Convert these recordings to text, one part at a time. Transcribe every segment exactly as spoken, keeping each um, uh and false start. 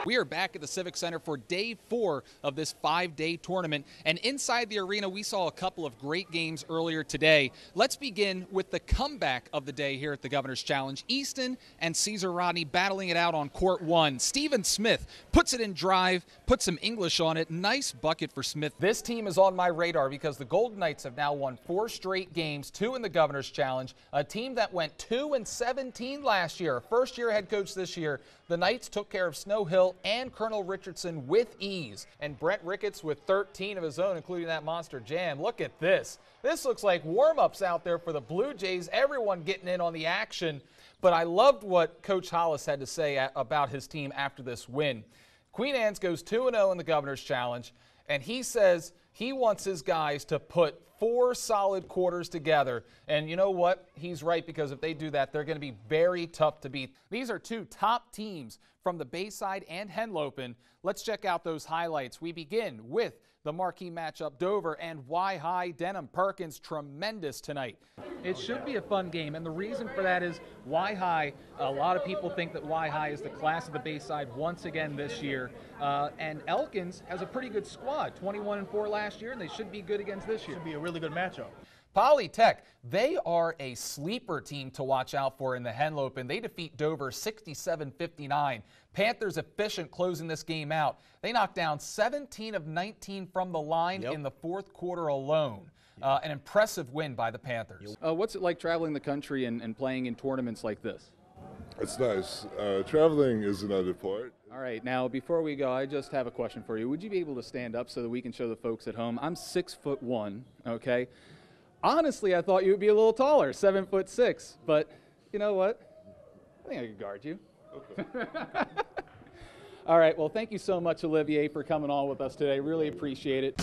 We are back at the Civic Center for day four of this five-day tournament, and inside the arena we saw a couple of great games earlier today. Let's begin with the comeback of the day here at the Governor's Challenge. Easton and Caesar Rodney battling it out on court one. Steven Smith puts it in drive, puts some English on it. Nice bucket for Smith. This team is on my radar because the Golden Knights have now won four straight games, two in the Governor's Challenge, a team that went two and seventeen last year. First year head coach this year. The Knights took care of Snow Hill and Colonel Richardson with ease. And Brent Ricketts with thirteen of his own, including that monster jam. Look at this. This looks like warm-ups out there for the Blue Jays. Everyone getting in on the action. But I loved what Coach Hollis had to say about his team after this win. Queen Anne's goes two and oh in the Governor's Challenge, and he says he wants his guys to put four solid quarters together. And you know what? He's right, because if they do that, they're going to be very tough to beat. These are two top teams from the Bayside and Henlopen. Let's check out those highlights. We begin with the marquee matchup, Dover and Y-High. Denham Perkins, tremendous tonight. It should be a fun game, and the reason for that is Y-High, a lot of people think that Y-High is the class of the Bayside once again this year, uh, and Elkins has a pretty good squad, twenty-one and four last year, and they should be good against this year. Should be a really good matchup. Polytech, they are a sleeper team to watch out for in the Henlopen. They defeat Dover sixty-seven fifty-nine. Panthers efficient closing this game out. They knocked down seventeen of nineteen from the line yep. in the fourth quarter alone. Uh, an impressive win by the Panthers. Uh, what's it like traveling the country and, and playing in tournaments like this? It's nice. Uh, traveling is another part. All right, now before we go, I just have a question for you. Would you be able to stand up so that we can show the folks at home? I'm six foot one, okay? Honestly, I thought you would be a little taller, seven foot six, but you know what? I think I could guard you. Okay. All right, well, thank you so much, Olivier, for coming on with us today. Really appreciate it.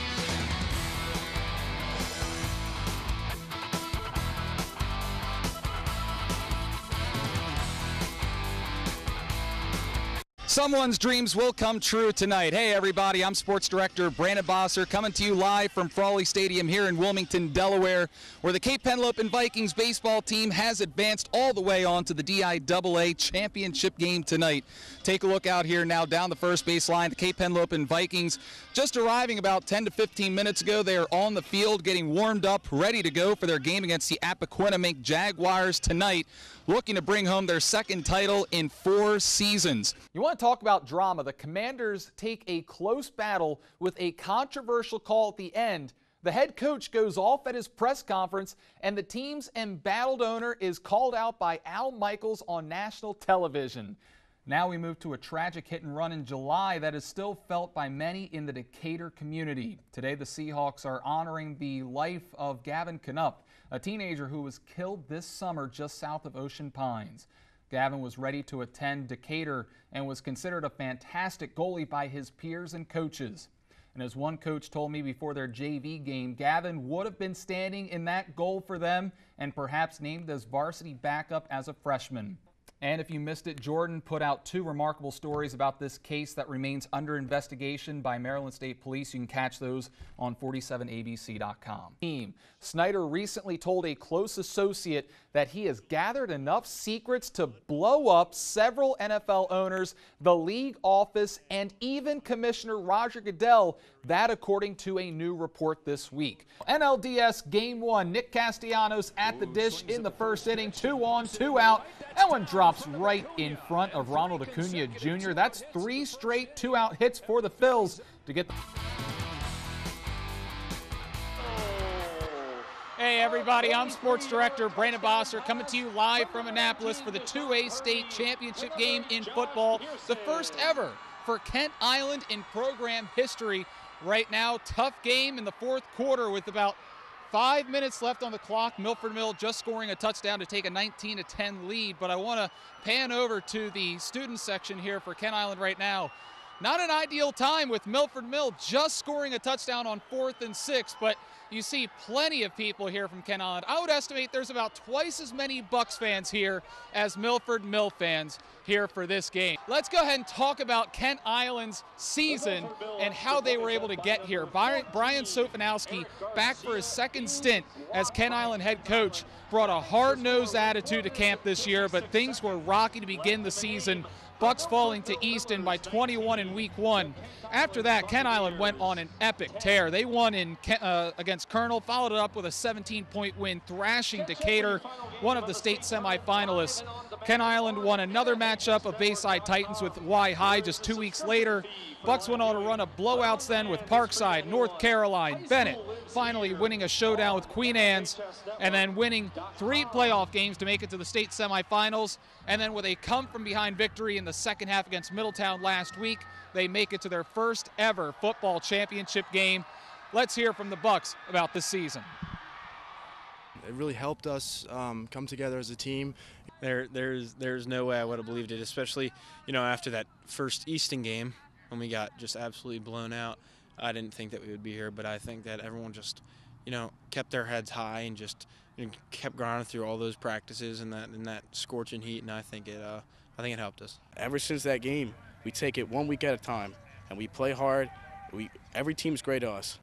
Someone's dreams will come true tonight. Hey, everybody, I'm Sports Director Brandon Bosser, coming to you live from Frawley Stadium here in Wilmington, Delaware, where the Cape Henlopen Vikings baseball team has advanced all the way on to the D I A A championship game tonight. Take a look out here now down the first base line. The Cape Henlopen Vikings just arriving about ten to fifteen minutes ago. They are on the field getting warmed up, ready to go for their game against the Appoquinimink Jaguars tonight, looking to bring home their second title in four seasons. You want to talk about drama? The Commanders take a close battle with a controversial call at the end. The head coach goes off at his press conference, and the team's embattled owner is called out by Al Michaels on national television. Now we move to a tragic hit and run in July that is still felt by many in the Decatur community. Today the Seahawks are honoring the life of Gavin Knupp, a teenager who was killed this summer just south of Ocean Pines. Gavin was ready to attend Decatur and was considered a fantastic goalie by his peers and coaches. And as one coach told me before their J V game, Gavin would have been standing in that goal for them and perhaps named as varsity backup as a freshman. And if you missed it, Jordan put out two remarkable stories about this case that remains under investigation by Maryland State Police. You can catch those on forty-seven A B C dot com. Team Snyder recently told a close associate that he has gathered enough secrets to blow up several N F L owners, the league office, and even Commissioner Roger Goodell. That according to a new report this week. N L D S Game one, Nick Castellanos at the dish in the first inning, two on, two out. That one drops right in front of Ronald Acuna Junior That's three straight two-out hits for the Phils to get the... Hey everybody, I'm Sports Director Brandon Bosser, coming to you live from Annapolis for the two A state championship game in football, the first ever for Kent Island in program history. Right now, tough game in the fourth quarter with about five minutes left on the clock. Milford Mill just scoring a touchdown to take a nineteen to ten lead, but I want to pan over to the student section here for Kent Island right now. Not an ideal time with Milford Mill just scoring a touchdown on fourth and six, but you see plenty of people here from Kent Island. I would estimate there's about twice as many Bucks fans here as Milford Mill fans here for this game. Let's go ahead and talk about Kent Island's season and how they were able to get here. Brian Sofanowski, back for his second stint as Kent Island head coach, brought a hard-nosed attitude to camp this year, but things were rocky to begin the season. Bucks falling to Easton by twenty-one in week one. After that, Kent Island went on an epic tear. They won in uh, against Colonel, followed it up with a seventeen-point win, thrashing Decatur, one of the state semifinalists. Kent Island won another matchup of Bayside Titans with Y High just two weeks later. Bucks went on a run of blowouts then with Parkside, North Caroline, Bennett, finally winning a showdown with Queen Anne's, and then winning three playoff games to make it to the state semifinals. And then with a come-from-behind victory in the second half against Middletown last week, they make it to their first ever football championship game. Let's hear from the Bucks about this season. It really helped us um, come together as a team. There, there's, there's no way I would have believed it, especially, you know, after that first Easton game when we got just absolutely blown out. I didn't think that we would be here, but I think that everyone just, you know, kept their heads high and just you know, kept grinding through all those practices and that and that scorching heat, and I think it, uh, I think it helped us. Ever since that game, we take it one week at a time, and we play hard. We every team's great to us.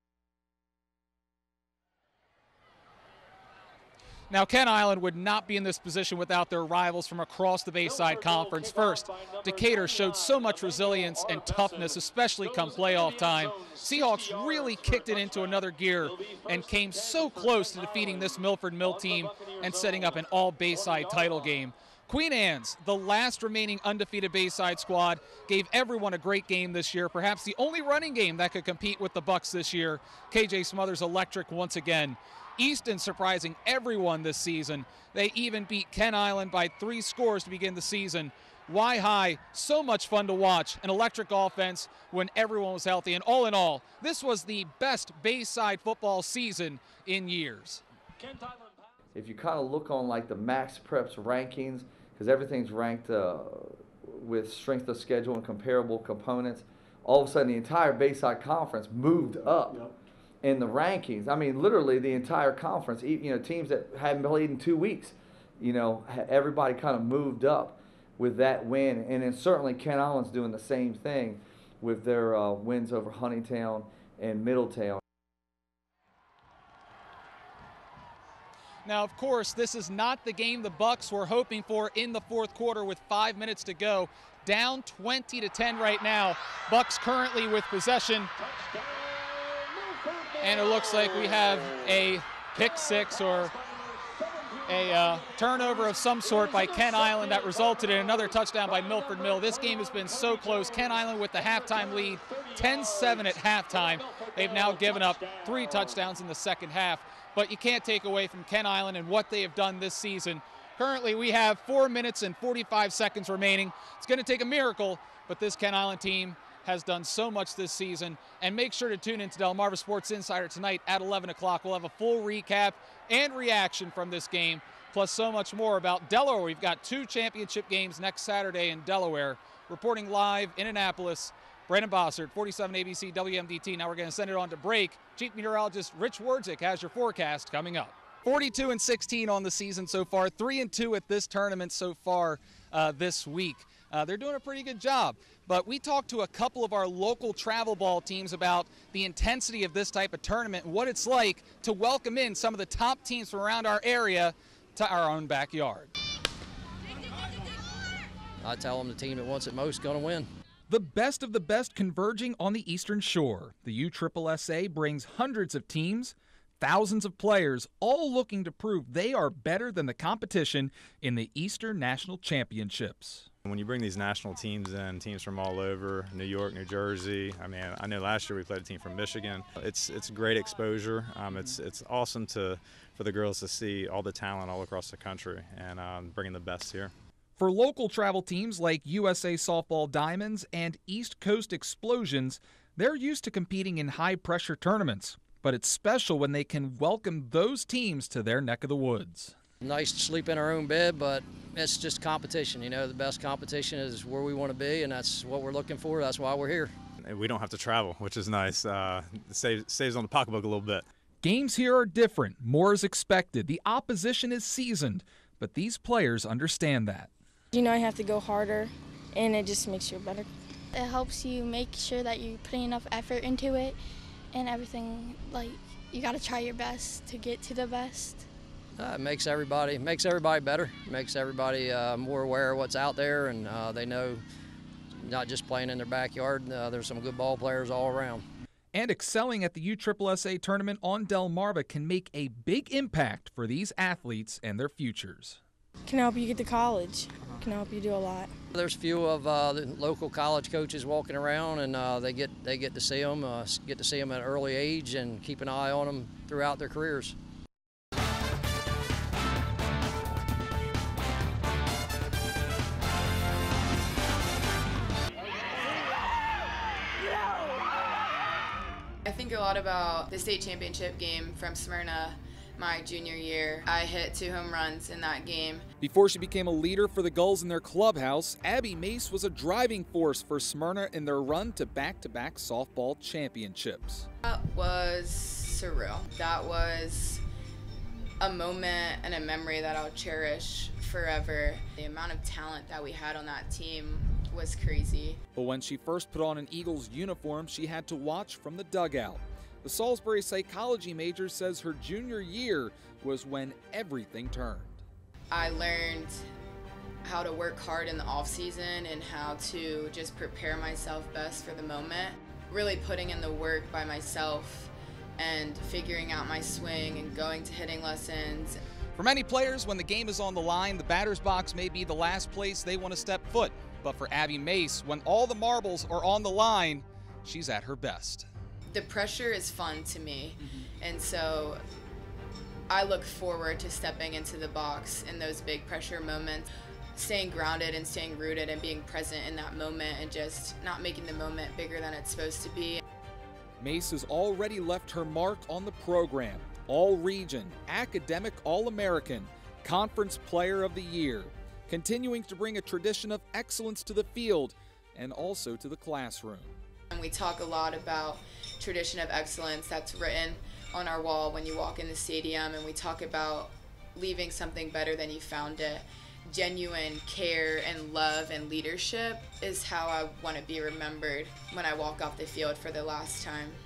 Now, Kent Island would not be in this position without their rivals from across the Bayside Conference. First, Decatur showed so much resilience and toughness, especially come playoff time. Seahawks really kicked it into another gear and came so close to defeating this Milford Mill team and setting up an all-Bayside title game. Queen Anne's, the last remaining undefeated Bayside squad, gave everyone a great game this year, perhaps the only running game that could compete with the Bucks this year. K J Smothers electric once again. Easton surprising everyone this season. They even beat Kent Island by three scores to begin the season. Y High, so much fun to watch, an electric offense when everyone was healthy. And all in all, this was the best Bayside football season in years. If you kind of look on like the Max Preps rankings, because everything's ranked uh, with strength of schedule and comparable components, all of a sudden the entire Bayside Conference moved up. Yep. In the rankings. I mean, literally the entire conference, you know, teams that hadn't played in two weeks, you know, everybody kind of moved up with that win. And then certainly Kent Island's doing the same thing with their uh, wins over Huntingtown and Middletown. Now, of course, this is not the game the Bucks were hoping for in the fourth quarter with five minutes to go. Down twenty to ten right now. Bucks currently with possession. And it looks like we have a pick six or a uh, turnover of some sort by Kent Island that resulted in another touchdown by Milford Mill. This game has been so close. Kent Island with the halftime lead, ten seven at halftime. They've now given up three touchdowns in the second half. But you can't take away from Kent Island and what they have done this season. Currently, we have four minutes and forty-five seconds remaining. It's going to take a miracle, but this Kent Island team has done so much this season. And make sure to tune into Delmarva Sports Insider tonight at eleven o'clock. We'll have a full recap and reaction from this game, plus so much more about Delaware. We've got two championship games next Saturday in Delaware. Reporting live in Annapolis, Brandon Bossert, forty-seven A B C W M D T. Now we're going to send it on to break. Chief Meteorologist Rich Wardzik has your forecast coming up. forty-two and sixteen on the season so far, three and two at this tournament so far uh, this week. Uh, they're doing a pretty good job. But we talked to a couple of our local travel ball teams about the intensity of this type of tournament and what it's like to welcome in some of the top teams from around our area to our own backyard. I tell them the team that wants it most going to win. The best of the best converging on the Eastern Shore. The U S S S A brings hundreds of teams, thousands of players, all looking to prove they are better than the competition in the Eastern National Championships. When you bring these national teams in, teams from all over, New York, New Jersey, I mean, I know last year we played a team from Michigan. It's it's great exposure. Um, it's it's awesome to for the girls to see all the talent all across the country and um, bringing the best here. For local travel teams like U S A Softball Diamonds and East Coast Explosions, they're used to competing in high-pressure tournaments, but it's special when they can welcome those teams to their neck of the woods. Nice to sleep in our own bed, but it's just competition. You know, the best competition is where we want to be, and that's what we're looking for. That's why we're here. We don't have to travel, which is nice. Uh, it saves, saves on the pocketbook a little bit. Games here are different. More is expected. The opposition is seasoned, but these players understand that. You know, you have to go harder, and it just makes you better. It helps you make sure that you're putting enough effort into it and everything. Like, you got to try your best to get to the best. Uh, it makes everybody makes everybody better. Makes everybody uh, more aware of what's out there, and uh, they know not just playing in their backyard. Uh, there's some good ball players all around. And excelling at the U S S S A tournament on Delmarva can make a big impact for these athletes and their futures. Can help you get to college. Can help you do a lot. There's a few of uh, the local college coaches walking around, and uh, they get they get to see them, uh, get to see them at an early age, and keep an eye on them throughout their careers. I think a lot about the state championship game from Smyrna my junior year. I hit two home runs in that game. Before she became a leader for the Gulls in their clubhouse, Abby Mace was a driving force for Smyrna in their run to back-to-back softball championships. That was surreal. That was a moment and a memory that I'll cherish forever. The amount of talent that we had on that team was crazy. But when she first put on an Eagles uniform, she had to watch from the dugout. The Salisbury psychology major says her junior year was when everything turned. I learned how to work hard in the off season and how to just prepare myself best for the moment. Really putting in the work by myself and figuring out my swing and going to hitting lessons. For many players, when the game is on the line, the batter's box may be the last place they want to step foot. But for Abby Mace, when all the marbles are on the line, she's at her best. The pressure is fun to me, and so I look forward to stepping into the box in those big pressure moments, staying grounded and staying rooted and being present in that moment and just not making the moment bigger than it's supposed to be. Mace has already left her mark on the program. All-Region, Academic All-American, Conference Player of the Year, continuing to bring a tradition of excellence to the field and also to the classroom. And we talk a lot about tradition of excellence that's written on our wall when you walk in the stadium, and we talk about leaving something better than you found it. Genuine care and love and leadership is how I want to be remembered when I walk off the field for the last time.